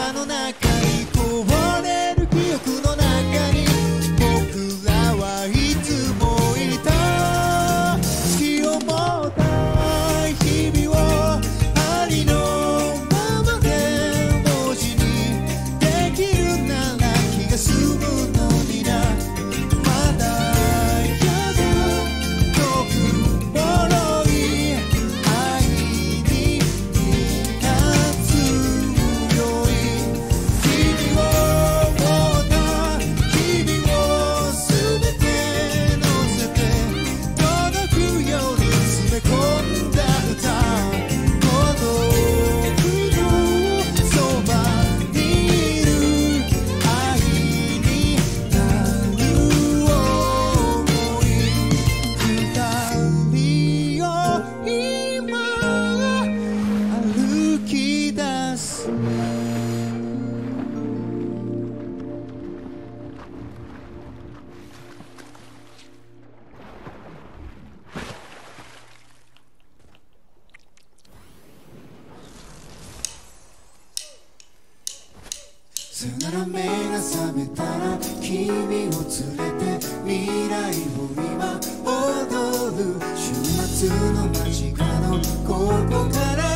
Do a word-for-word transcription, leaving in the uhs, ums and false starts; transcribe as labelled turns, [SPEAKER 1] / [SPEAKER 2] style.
[SPEAKER 1] 葉の中にこぼれる記憶の中に僕らはいつもいた。好きを持った日々をありのままで文字にできるなら気が済むのにな。まだやだ遠くもろい愛に立つ強い君を持った君を全て乗せて届くように詰め込んだ歌。孤独のそばにいる愛になる想い。二人を今歩き出す。さよなら目が覚めたら君を連れて未来を今踊る。週末の間近のここから